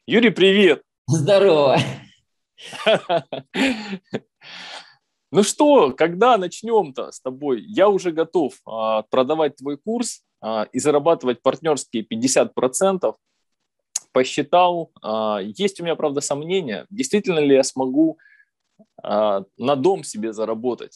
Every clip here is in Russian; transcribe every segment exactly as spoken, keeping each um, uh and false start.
Юрий, привет! Здорово. Ну что, когда начнем-то с тобой? Я уже готов а, продавать твой курс а, и зарабатывать партнерские пятьдесят процентов. Посчитал. А, есть у меня, правда, сомнения, действительно ли я смогу а, на дом себе заработать.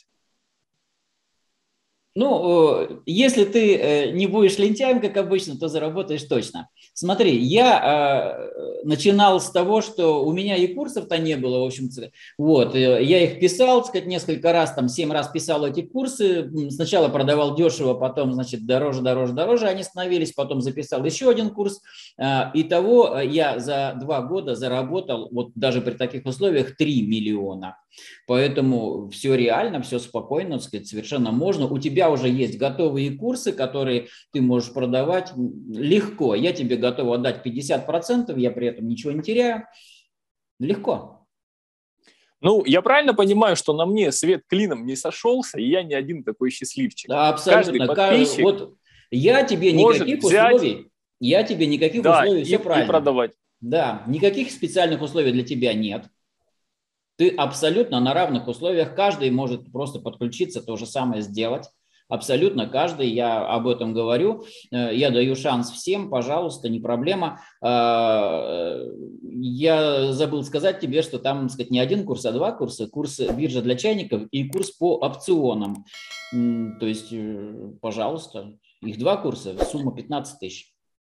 Ну, э, если ты э, не будешь лентяем, как обычно, то заработаешь точно. Смотри, я э, начинал с того, что у меня и курсов-то не было, в общем-то. Вот, э, я их писал, так сказать, несколько раз, там, семь раз писал эти курсы. Сначала продавал дешево, потом, значит, дороже, дороже, дороже они становились. Потом записал еще один курс. Э, Итого я за два года заработал, вот даже при таких условиях, три миллиона. Поэтому все реально, все спокойно, так сказать, совершенно можно. У тебя уже есть готовые курсы, которые ты можешь продавать легко. Я тебе готов отдать пятьдесят процентов, я при этом ничего не теряю. Легко. Ну, я правильно понимаю, что на мне свет клином не сошелся, и я не один такой счастливчик. Да, Каждый абсолютно. подписчик Вот я тебе может никаких взять, условий, я тебе никаких да, условий, и, все и правильно. продавать. Да, никаких специальных условий для тебя нет. Ты абсолютно на равных условиях, каждый может просто подключиться, то же самое сделать. Абсолютно каждый, я об этом говорю, я даю шанс всем, пожалуйста, не проблема. Я забыл сказать тебе, что там, так сказать, не один курс, а два курса. Курс биржа для чайников и курс по опционам. То есть, пожалуйста, их два курса, сумма пятнадцать тысяч.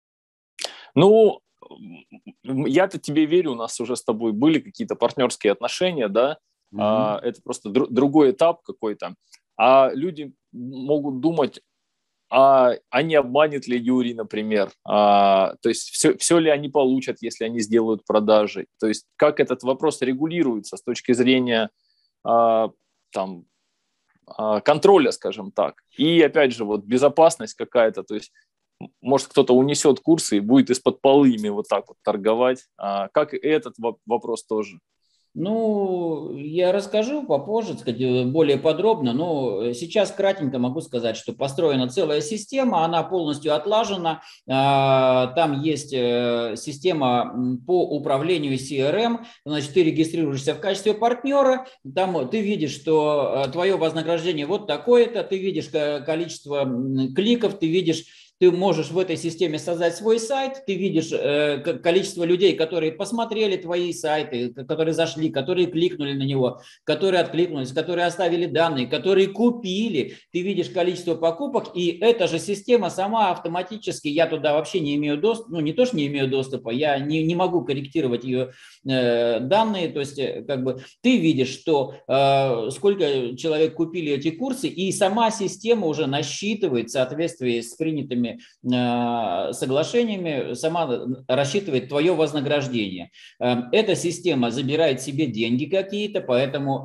Ну, я-то тебе верю, у нас уже с тобой были какие-то партнерские отношения, да, Угу. а, это просто дру- другой этап какой-то. А люди могут думать, а, а не обманет ли Юрий, например, а, то есть все, все ли они получат, если они сделают продажи, то есть как этот вопрос регулируется с точки зрения а, там, а, контроля, скажем так, и опять же вот безопасность какая-то, то есть может, кто-то унесет курсы и будет из-под полы ими вот так вот торговать. А, как и этот вопрос тоже. Ну, я расскажу попозже, так сказать, более подробно, но сейчас кратенько могу сказать, что построена целая система, она полностью отлажена, там есть система по управлению си эр эм, значит, ты регистрируешься в качестве партнера, там ты видишь, что твое вознаграждение вот такое-то, ты видишь количество кликов, ты видишь, ты можешь в этой системе создать свой сайт, ты видишь э, количество людей, которые посмотрели твои сайты, которые зашли, которые кликнули на него, которые откликнулись, которые оставили данные, которые купили. Ты видишь количество покупок, и эта же система сама автоматически, я туда вообще не имею доступа, ну не то, что не имею доступа, я не, не могу корректировать ее э, данные, то есть как бы ты видишь, что э, сколько человек купили эти курсы, и сама система уже насчитывает в соответствии с принятыми соглашениями, сама рассчитывает твое вознаграждение. Эта система забирает себе деньги какие-то, поэтому,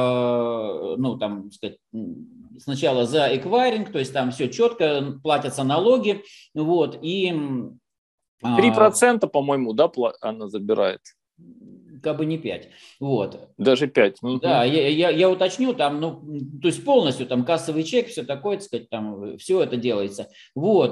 ну, там, сказать, сначала за эквайринг, то есть там все четко, платятся налоги, вот, и... Три процента, по-моему, да, она забирает? Как бы не пять. Вот. Даже пять. Да, я, я, я уточню, там, ну, то есть полностью там кассовый чек, все такое, так сказать, там, все это делается. Вот,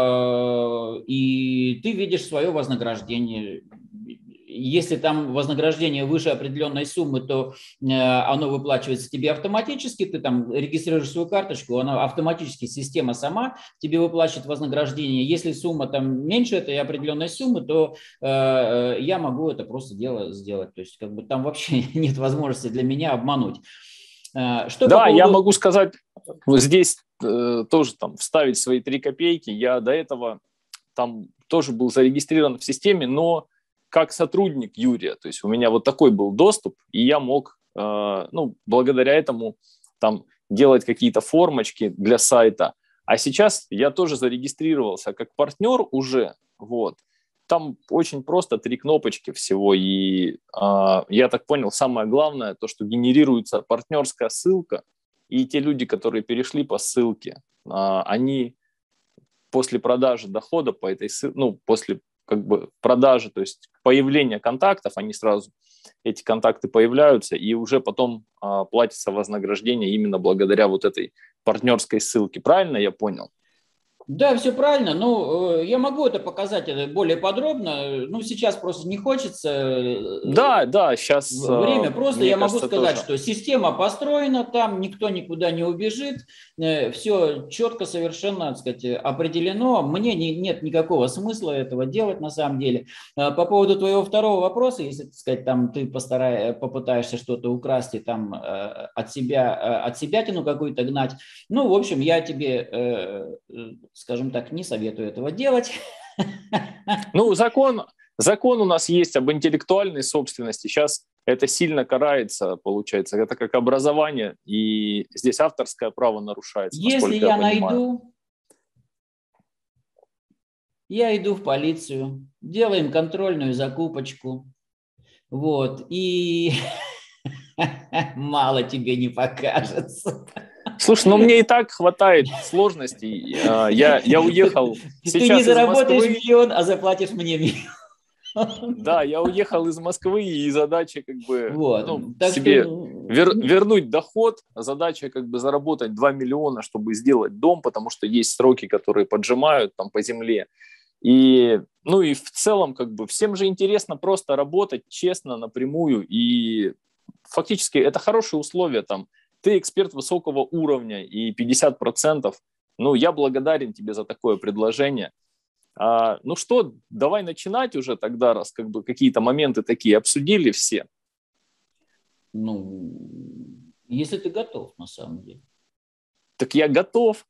и ты видишь свое вознаграждение. Если там вознаграждение выше определенной суммы, то оно выплачивается тебе автоматически, ты там регистрируешь свою карточку, она автоматически, система сама тебе выплачивает вознаграждение. Если сумма там меньше этой определенной суммы, то э, я могу это просто дело сделать. То есть как бы там вообще нет возможности для меня обмануть. Что да, по поводу... я могу сказать, здесь э, тоже там вставить свои три копейки. Я до этого там тоже был зарегистрирован в системе, но как сотрудник Юрия, то есть у меня вот такой был доступ, и я мог, э, ну, благодаря этому там делать какие-то формочки для сайта. А сейчас я тоже зарегистрировался как партнер уже, вот. Там очень просто три кнопочки всего, и э, я так понял, самое главное, то, что генерируется партнерская ссылка, и те люди, которые перешли по ссылке, э, они после продажи дохода по этой ссылке, ну, после как бы продажи, то есть появления контактов, они сразу, эти контакты появляются, и уже потом а, платится вознаграждение именно благодаря вот этой партнерской ссылке. Правильно я понял? Да, все правильно. Ну, я могу это показать более подробно. Ну, сейчас просто не хочется. Да, да, сейчас, Время просто, мне я могу кажется, сказать, тоже. что система построена, там никто никуда не убежит, все четко совершенно, так сказать, определено. Мне не, нет никакого смысла этого делать на самом деле. По поводу твоего второго вопроса, если, так сказать, там ты постарай, попытаешься что-то украсть и там от себя, от себя тяну какую-то гнать, ну, в общем, я тебе, скажем так, не советую этого делать. Ну, закон, закон у нас есть об интеллектуальной собственности. Сейчас это сильно карается, получается. Это как образование, и здесь авторское право нарушается, Если насколько я я понимаю. найду, я иду в полицию, делаем контрольную закупочку, вот, и мало тебе не покажется. Слушай, ну мне и так хватает сложностей. Я, я уехал Ты сейчас не из заработаешь Москвы. миллион, а заплатишь мне миллион. Да, я уехал из Москвы, и задача как бы Вот. ну, Так себе что... вер, вернуть доход, задача как бы заработать два миллиона, чтобы сделать дом, потому что есть сроки, которые поджимают там по земле. И, ну и в целом как бы всем же интересно просто работать честно, напрямую, и фактически это хорошие условия там. Ты эксперт высокого уровня, и пятьдесят процентов, ну я благодарен тебе за такое предложение. А, ну что, давай начинать уже тогда, раз как бы какие-то моменты такие обсудили все. Ну, если ты готов, на самом деле. Так я готов.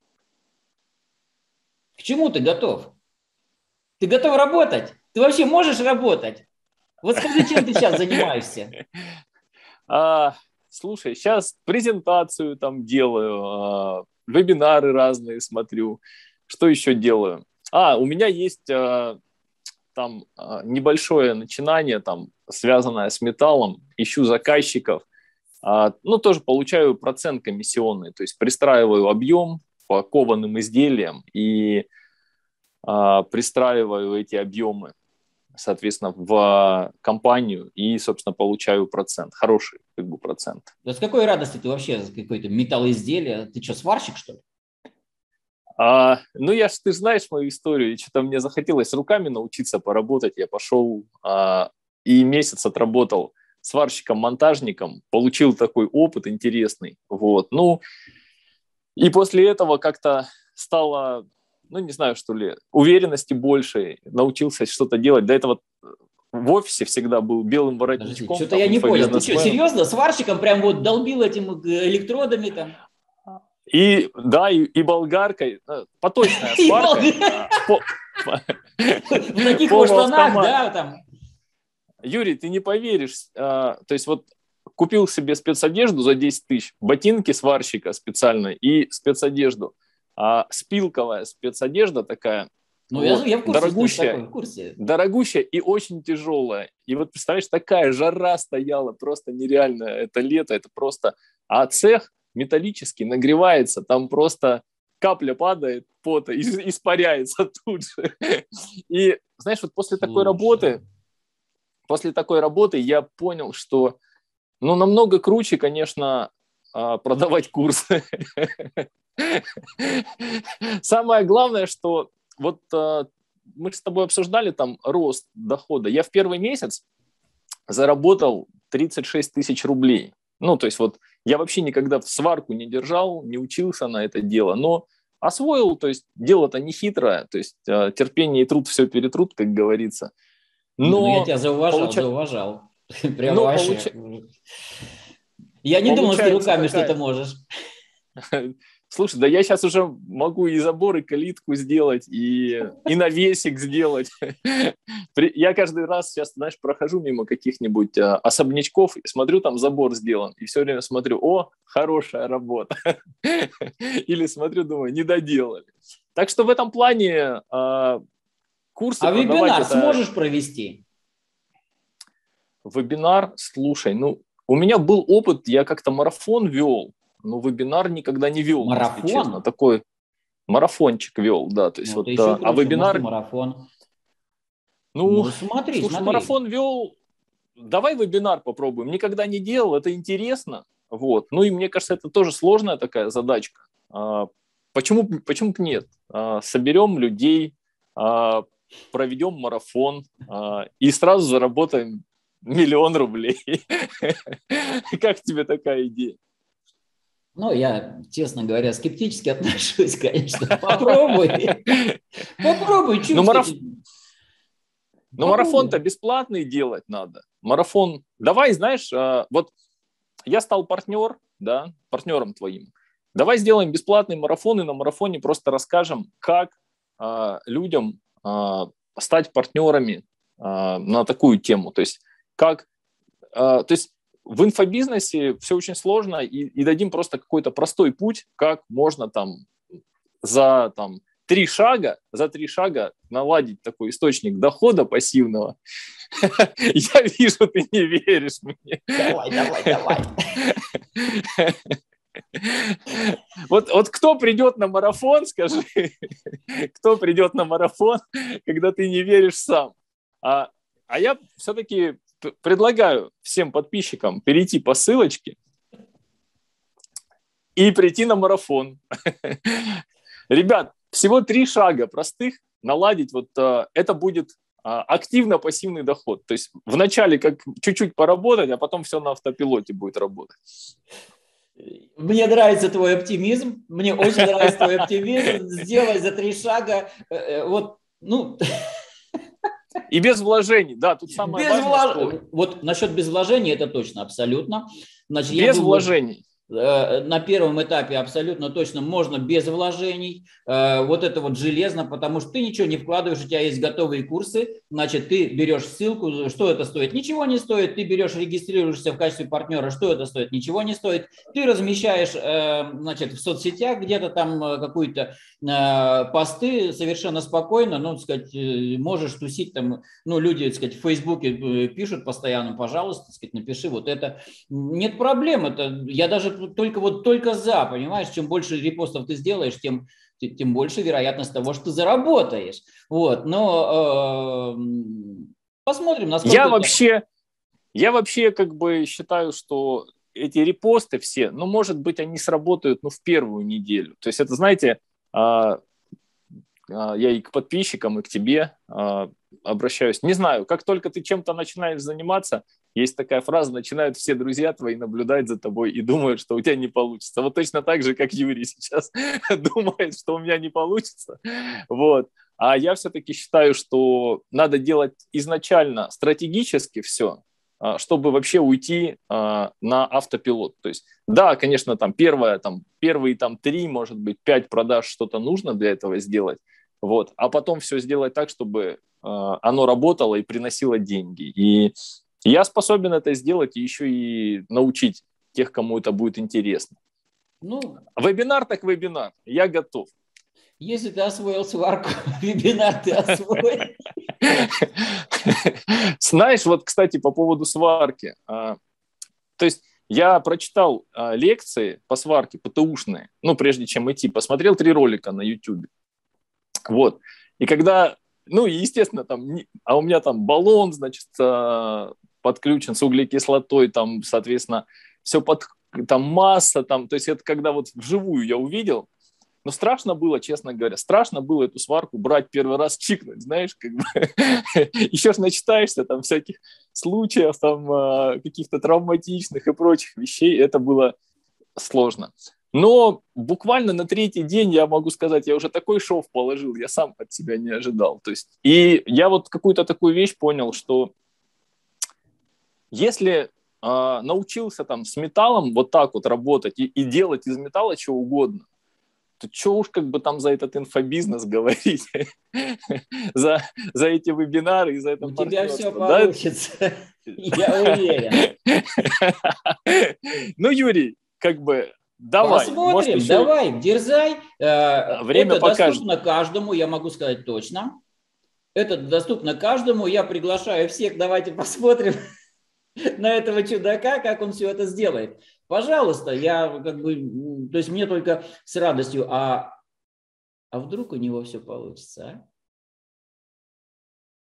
К чему ты готов? Ты готов работать? Ты вообще можешь работать? Вот скажи, чем ты сейчас занимаешься? А, слушай, сейчас презентацию там делаю, а, вебинары разные смотрю. Что еще делаю? А, у меня есть а, там а, небольшое начинание, там, связанное с металлом. Ищу заказчиков. А, ну, тоже получаю процент комиссионный. То есть пристраиваю объем по кованым изделиям и а, пристраиваю эти объемы, соответственно, в компанию и, собственно, получаю процент. Хороший как бы процент. Да с какой радости ты вообще какое-то металлоизделие? Ты что, сварщик, что ли? А, ну, я ж, ты же знаешь мою историю, и что-то мне захотелось руками научиться поработать. Я пошел а, и месяц отработал сварщиком-монтажником, получил такой опыт интересный. Вот. Ну, и после этого как-то стало, ну, не знаю, что ли, уверенности больше, научился что-то делать. До этого в офисе всегда был белым воротничком. Что-то я не понял. Ты что, серьезно? Сварщиком прям вот долбил этим электродами там? И, да, и, и болгаркой, поточная сварка. В таких вот штанах, да, там. Юрий, ты не поверишь, то есть вот купил себе спецодежду за десять тысяч, ботинки сварщика специально и спецодежду. А спилковая спецодежда такая, ну, вот, я, я в курсе, дорогущая, такой, в курсе. дорогущая и очень тяжелая. И вот, представляешь, такая жара стояла, просто нереально. Это лето, это просто... А цех металлический нагревается, там просто капля падает пота, испаряется тут же. И, знаешь, вот после Слушай. такой работы, после такой работы я понял, что, ну, намного круче, конечно, продавать курсы. Самое главное, что вот мы с тобой обсуждали там рост дохода. Я в первый месяц заработал тридцать шесть тысяч рублей. Ну, то есть вот я вообще никогда в сварку не держал, не учился на это дело, но освоил, то есть дело-то не хитрое, то есть терпение и труд все перетрут, как говорится. Но ну, я тебя зауважал, получа... зауважал. Прям ну, вообще. Получа... Я не думал, что ты руками такая... что-то можешь. Слушай, да я сейчас уже могу и забор, и калитку сделать, и, и навесик сделать. Я каждый раз сейчас, знаешь, прохожу мимо каких-нибудь а, особнячков, и смотрю, там забор сделан, и все время смотрю, о, хорошая работа. Или смотрю, думаю, не доделали. Так что в этом плане а, курсы а вебинар это... сможешь провести? Вебинар, слушай, ну, у меня был опыт, я как-то марафон вел, но вебинар никогда не вел. Марафон? Если честно. Такой марафончик вел, да. То есть ну, вот, а, а вебинар... марафон. Ну, ну смотри, слушай, смотри. Марафон вел... Давай вебинар попробуем. Никогда не делал, это интересно. Вот. Ну и мне кажется, это тоже сложная такая задачка. почему, почему бы нет? Соберем людей, проведем марафон и сразу заработаем миллион рублей. Как тебе такая идея? Ну, я, честно говоря, скептически отношусь, конечно. Попробуй. Попробуй, чуть. Но марафон-то бесплатный делать надо. Марафон. Давай, знаешь, вот я стал партнер, да, партнером твоим. Давай сделаем бесплатный марафон, и на марафоне просто расскажем, как людям стать партнерами на такую тему. То есть, как, то есть в инфобизнесе все очень сложно, и, и дадим просто какой-то простой путь, как можно там за там, три шага, за три шага наладить такой источник дохода пассивного. Я вижу, ты не веришь мне. Давай, давай, давай. Вот, вот кто придет на марафон, скажи, кто придет на марафон, когда ты не веришь сам? А, а я все-таки предлагаю всем подписчикам перейти по ссылочке и прийти на марафон. Ребят, всего три шага простых наладить. Вот а, это будет а, активно-пассивный доход. То есть вначале как чуть-чуть поработать, а потом все на автопилоте будет работать. Мне нравится твой оптимизм. Мне очень нравится твой оптимизм. Сделай за три шага. Вот, ну... И без вложений, да, тут самое без важное. Влож... Что... Вот насчет без вложений это точно, абсолютно. Значит, без думаю, вложений. На первом этапе абсолютно точно можно без вложений. Вот это вот железно, потому что ты ничего не вкладываешь, у тебя есть готовые курсы, значит, ты берешь ссылку, что это стоит? Ничего не стоит. Ты берешь, регистрируешься в качестве партнера, что это стоит? Ничего не стоит. Ты размещаешь, значит, в соцсетях где-то там какую-то посты совершенно спокойно, ну, так сказать, можешь тусить там, ну, люди, так сказать, в Фейсбуке пишут постоянно, пожалуйста, так сказать, напиши вот это. Нет проблем, это я даже только вот только за, понимаешь, чем больше репостов ты сделаешь, тем, тем больше вероятность того, что ты заработаешь. Вот, но э, посмотрим, насколько... Я вообще, я вообще как бы считаю, что эти репосты все, ну, может быть, они сработают, ну, в первую неделю. То есть это, знаете, э, э, я и к подписчикам, и к тебе э, обращаюсь. Не знаю, как только ты чем-то начинаешь заниматься, есть такая фраза: начинают все друзья твои наблюдать за тобой и думают, что у тебя не получится. Вот точно так же, как Юрий сейчас думает, что у меня не получится. Вот. А я все-таки считаю, что надо делать изначально стратегически все, чтобы вообще уйти на автопилот. То есть, да, конечно, там первое, там, первые там, три, может быть, пять продаж что-то нужно для этого сделать, вот, а потом все сделать так, чтобы оно работало и приносило деньги. И я способен это сделать и еще и научить тех, кому это будет интересно. Ну, вебинар так вебинар. Я готов. Если ты освоил сварку, вебинар ты освоил. Знаешь, вот, кстати, по поводу сварки. То есть я прочитал лекции по сварке, ПТУшные, ну, прежде чем идти. Посмотрел три ролика на YouTube. Вот. И когда... Ну, естественно, там... А у меня там баллон, значит, подключен с углекислотой, там, соответственно, все под, там масса, там, то есть это когда вот вживую я увидел, но страшно было, честно говоря, страшно было эту сварку брать первый раз, чикнуть, знаешь, как бы, еще ж начитаешься там всяких случаев, там, каких-то травматичных и прочих вещей, это было сложно. Но буквально на третий день, я могу сказать, я уже такой шов положил, я сам от себя не ожидал, то есть, и я вот какую-то такую вещь понял, что если э, научился там с металлом вот так вот работать и, и делать из металла что угодно, то что уж как бы там за этот инфобизнес говорить, за, за эти вебинары и за это партнерство. У тебя все получится, я уверен. Ну, Юрий, как бы давай. Посмотрим, давай, дерзай. Время покажет. Это доступно каждому, я могу сказать точно. Это доступно каждому. Я приглашаю всех, давайте посмотрим на этого чудака, как он все это сделает. Пожалуйста, я как бы, то есть мне только с радостью, а, а вдруг у него все получится, а?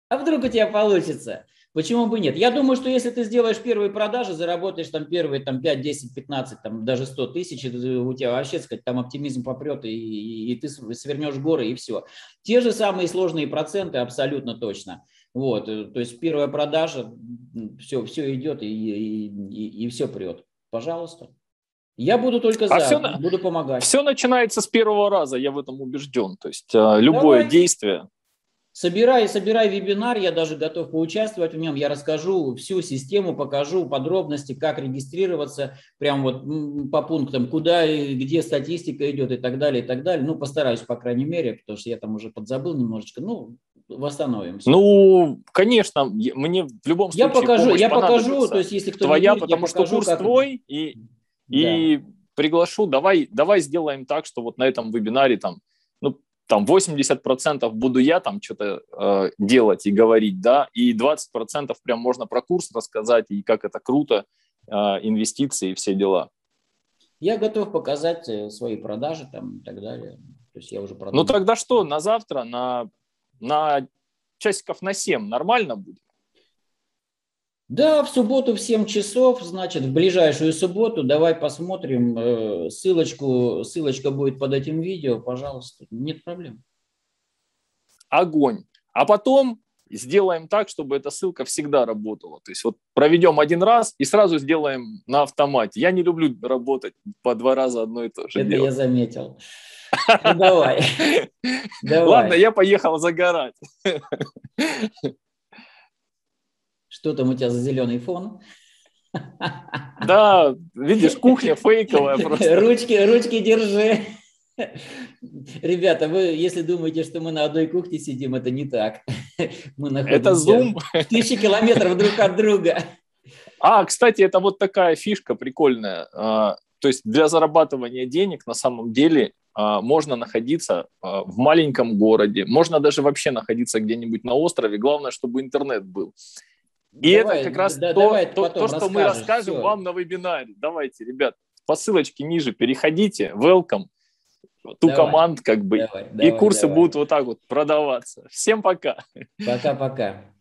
А вдруг у тебя получится? Почему бы нет? Я думаю, что если ты сделаешь первые продажи, заработаешь там первые там, пять, десять, пятнадцать, там, даже сто тысяч, у тебя вообще, сказать, там оптимизм попрет, и, и, и ты свернешь горы, и все. Те же самые сложные проценты абсолютно точно. Вот, то есть первая продажа, все, все идет, и, и, и, и все прет. Пожалуйста. Я буду только за, а все, буду помогать. Все начинается с первого раза, я в этом убежден. То есть любое Давай. действие... Собирай, собирай вебинар, я даже готов поучаствовать в нем, я расскажу всю систему, покажу подробности, как регистрироваться, прям вот по пунктам, куда и где статистика идет и так далее, и так далее. Ну, постараюсь, по крайней мере, потому что я там уже подзабыл немножечко, ну, восстановимся. Ну, конечно, мне в любом случае я покажу, я покажу, то есть если кто твоя, не верит, потому я покажу, что курс как... твой, и, да. и приглашу, давай, давай сделаем так, что вот на этом вебинаре там, ну, там восемьдесят процентов буду я там что-то э, делать и говорить, да, и двадцать процентов прям можно про курс рассказать, и как это круто, э, инвестиции и все дела. Я готов показать свои продажи там и так далее. То есть я уже продумал. Ну тогда что, на завтра, на, на часиков на семь нормально будет? Да, в субботу в семь часов, значит, в ближайшую субботу, давай посмотрим, ссылочку, ссылочка будет под этим видео, пожалуйста, нет проблем. Огонь. А потом сделаем так, чтобы эта ссылка всегда работала. То есть вот проведем один раз и сразу сделаем на автомате. Я не люблю работать по два раза одно и то же. Это я заметил. Ну давай. Ладно, я поехал загорать. Что там у тебя за зеленый фон? Да, видишь, кухня фейковая просто. Ручки, ручки держи. Ребята, вы, если думаете, что мы на одной кухне сидим, это не так. Мы находимся это Zoom. в тысячи километров друг от друга. А, кстати, это вот такая фишка прикольная. То есть для зарабатывания денег на самом деле можно находиться в маленьком городе, можно даже вообще находиться где-нибудь на острове, главное, чтобы интернет был. И давай, это как раз да, то, то, то, что мы расскажем все. вам на вебинаре. Давайте, ребят, по ссылочке ниже переходите, welcome, ту давай, команд как бы, давай, и давай, курсы давай. будут вот так вот продаваться. Всем пока. Пока-пока.